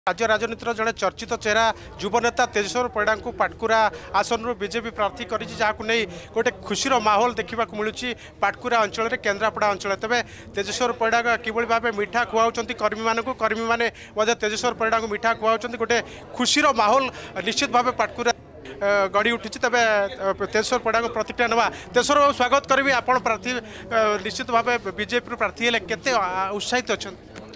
राज्य राजनीतिर जड़े चर्चित चेहरा युवनेता तेजेश्वर परिडा को पाटकुरा आसन बीजेपी प्रार्थी कर गोटे खुशीर माहौल देखा मिलूँ पाटकुरा अंचल केन्द्रापड़ा अंचल तेज तेजेश्वर परिडा किभली भाव मिठा खुआउं कर्मी मानक कर्मी मैंने तेजेश्वर परिडा को मिठा खुआउं गोटे खुशीर माहौल निश्चित भाव पाटकुरा गढ़ी उठी तेज तेजेश्वर परिडा को प्रतिक्रिया ना तेजेश्वर बाबू स्वागत करी आप प्रार्थी निश्चित भाव बीजेपी प्रार्थी हेले केते उत्साहित अच्छा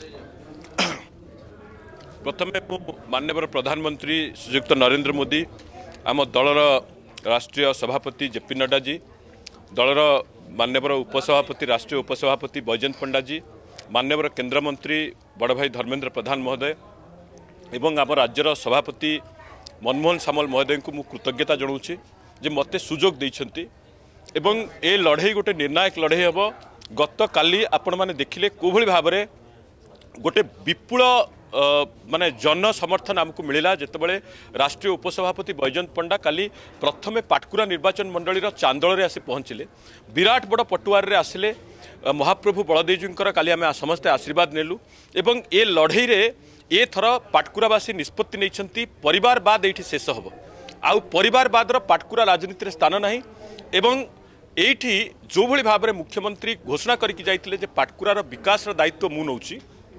प्रथम माननीय प्रधानमंत्री श्रीयुक्त नरेंद्र मोदी आम दलर राष्ट्रीय सभापति जेपी नड्डा जी दलर माननीय उपसभापति राष्ट्रीय उपसभापति बैजयंत पंडा जी माननीय केन्द्रमंत्री बड़ भाई धर्मेंद्र प्रधान महोदय एवं आम राज्यर सभापति मनमोहन सामल महोदय को कृतज्ञता जनाऊँगी जे मते सुजोग देइछंती एवं ए लड़े गोटे निर्णायक लड़े हम गत काली आपण माने देखिले कोभली भाव में गोटे विपुल माने जन समर्थन आमको मिलला जितेबाला राष्ट्रीय उपसभापति बैजयंत पंडा काली प्रथमे पाटकुरा निर्वाचन मंडलीर चांदोल आसी पहुँचले विराट बड़ पटुआर रे आसिले महाप्रभु बलदेवजींकर काली आम समस्ते आशीर्वाद नेलु एवं ए लड़ई रे ए थर पाटकुरावासी निष्पत्ति नहीं परिवारवाद ये शेष हम आउ परिवारवादर पाटकुरा राजनीति स्थान ना एवं एठी जो भली भाव में मुख्यमंत्री घोषणा करके जाइए पाटकुरार विकास दायित्व मु नौची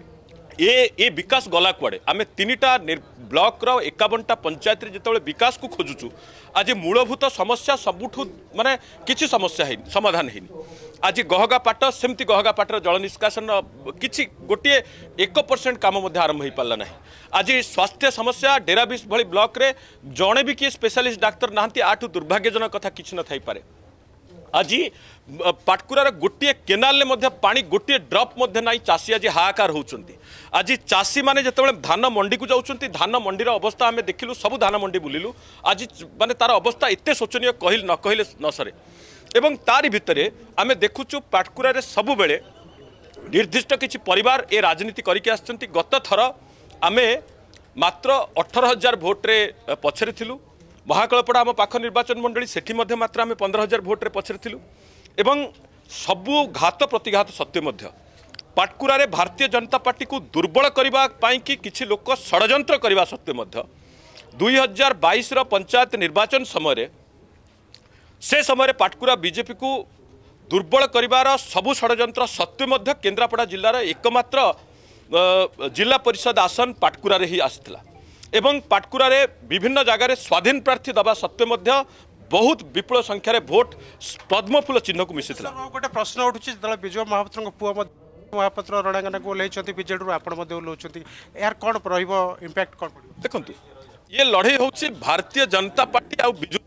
ए विकास गला कुआड़े आम 3टा ब्लॉक 51टा पंचायत जो विकास को खोजुचु आज मूलभूत समस्या सबुठू माने किसी समस्या है समाधान है आज गहगा पाट सेमती गहगा पाटर जल निष्कासन किसी गोटे 1% काम आरंभ हो पारा ना आज स्वास्थ्य समस्या डेराबिस भली ब्लॉक रे जड़े भी किए स्पेशलिस्ट डाक्तर नहांती आठू दुर्भाग्यजनक कथा किसी न थाई पारे आज पाटकुरार गोटे केनाल पानी गोटे ड्रप नहीं चाषी आज हाहाकार होती आज चाषी मैंने जिते धान मंडी को जाऊँच धान मंडीर अवस्था आम देखिलु सब धान मंडी बुलिलु आज माने तार अवस्था एत शोचनीय न कहले न सरे एवं तारी भितर आम देखुचु पाटकुरार सबु बेले निर्दिष्ट किसी परिवार ए राजनीति करके आछंती गत थर आम मात्र 18,000 भोट्रे पछरे थिलु महाकालपड़ा आम पाख निर्वाचन मंडली सेठी मात्र आम 15,000 भोट्रे पछरे थिलु एवं सबु घात प्रतिघात सत्य मध्य पाटकुरा रे भारतीय जनता पार्टी को दुर्बल करने कि किसी लोक षड्यंत्र करने सत्य मध्य 2022 पंचायत निर्वाचन समय से समय पाटकुरा बीजेपी को दुर्बल करिवार सबु षड्यंत्र सत्य मध्य केन्द्रापड़ा जिलार एकमात्र जिला परिषद आसन पाटकुरा रे ही आसिथिला एवं पाटकुरा रे विभिन्न जगार स्वाधीन प्रार्थी दबा सत्य मध्य बहुत विपुल संख्यार भोट पद्मफूल चिन्ह को मिसी गोटे प्रश्न उठुची जो विजय महापात्र पुआ महापात्र रणांगना को ओह्लैंट विजेडी आपंट यार कौन रैंपैक्ट कौन देखो ये लड़े हूँ भारतीय जनता पार्टी आ विजु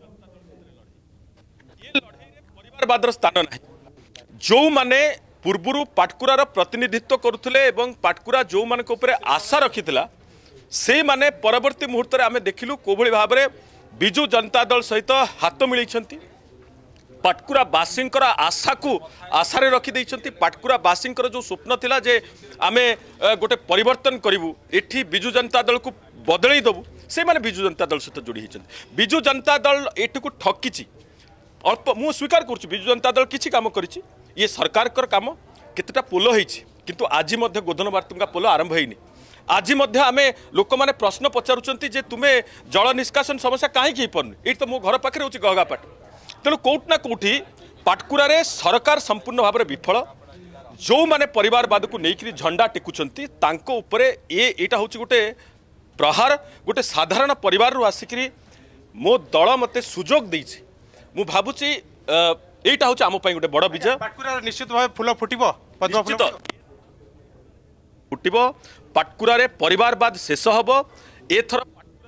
ये लड़े परिवारवाद स्थान ना जो माने पूर्वर पाटकुरार प्रतिनिधित्व करुले एवं पाटकुरा जो मान आशा रखी से माने परवर्ती मुहूर्त में आम देखिलु कोभली भाव में विजु जनता दल सहित हाथ मिलैछंती पाटकुरावासी आशा को आशारे रखी पाटकुरावासी जो स्वप्न थिला जे आमे गोटे परिवर्तन करूँ एठी विजु जनता दल को बदलई देवु से माने विजु जनता दल सहित जोड़ी होती विजु जनता दल एठी को ठकी अल्प मु स्वीकार करुच्ची विजु जनता दल किसी काम करिछि ये सरकार काम केतेटा पोल होइछि किंतु आज मध्य गोधन बार्तुंगा पोल आरंभ होइनि आज आम लोक मैंने प्रश्न पचारुंट जे तुम्हें जल निष्कासन समस्या कहीं पार्न ये तो मो घर पाखे हूँ गहगापाट तेणु कौटना कौटी पाटकुरा सरकार संपूर्ण भाव में विफल जो मैंने परिवारवाद को लेकिन झंडा टेकुंट यहाँ हूँ गोटे प्रहार गोटे साधारण परिवार रू आसिक मो दल मत सुजोग देछि मु भावुची यहाँ हूँ आम गोटे बड़ विजय पाटकुरा निश्चित भाव फूल फुटबो फुटब पाटकुरा रे परिवारवाद शेष हम एथर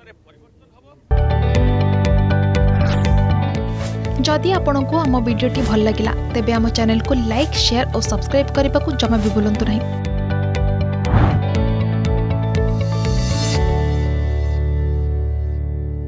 जदि आपंक आम भिडी भल लगा तेब आम चैनल को लाइक शेयर और सब्सक्राइब करने को जमा भी भूलु नहीं।